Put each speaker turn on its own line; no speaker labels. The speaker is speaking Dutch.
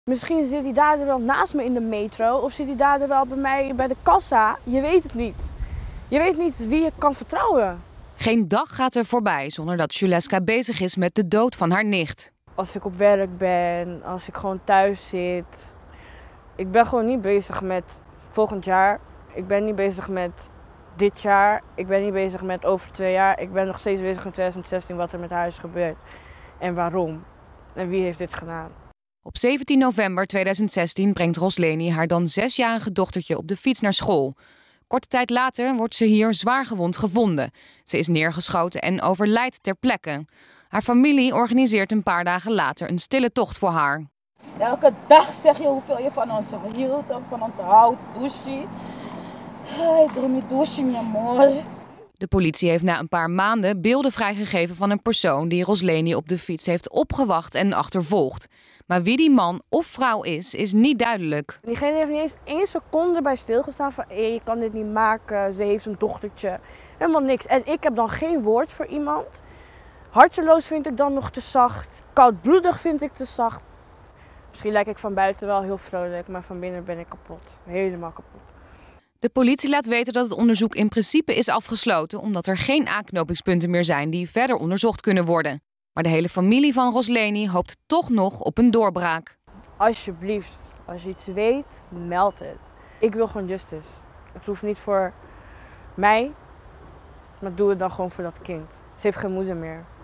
Misschien zit die dader wel naast me in de metro of zit die dader wel bij mij bij de kassa. Je weet het niet. Je weet niet wie je kan vertrouwen.
Geen dag gaat er voorbij zonder dat Juleska bezig is met de dood van haar nicht.
Als ik op werk ben, als ik gewoon thuis zit. Ik ben gewoon niet bezig met volgend jaar. Ik ben niet bezig met dit jaar. Ik ben niet bezig met over 2 jaar. Ik ben nog steeds bezig met 2016, wat er met haar is gebeurd. En waarom. En wie heeft dit gedaan.
Op 17 november 2016 brengt Rosleni haar dan 6-jarige dochtertje op de fiets naar school. Korte tijd later wordt ze hier zwaargewond gevonden. Ze is neergeschoten en overlijdt ter plekke. Haar familie organiseert een paar dagen later een stille tocht voor haar.
Elke dag zeg je hoeveel je van ons hield, van ons houdt, douche. Doe me douche, mi amor.
De politie heeft na een paar maanden beelden vrijgegeven van een persoon die Rosleni op de fiets heeft opgewacht en achtervolgd. Maar wie die man of vrouw is niet duidelijk.
Diegene heeft niet eens 1 seconde bij stilgestaan van je kan dit niet maken, ze heeft een dochtertje. Helemaal niks. En ik heb dan geen woord voor iemand. Harteloos vind ik dan nog te zacht. Koudbloedig vind ik te zacht. Misschien lijk ik van buiten wel heel vrolijk, maar van binnen ben ik kapot. Helemaal kapot.
De politie laat weten dat het onderzoek in principe is afgesloten omdat er geen aanknopingspunten meer zijn die verder onderzocht kunnen worden. Maar de hele familie van Rosleni hoopt toch nog op een doorbraak.
Alsjeblieft, als je iets weet, meld het. Ik wil gewoon justice. Het hoeft niet voor mij, maar doe het dan gewoon voor dat kind. Ze heeft geen moeder meer.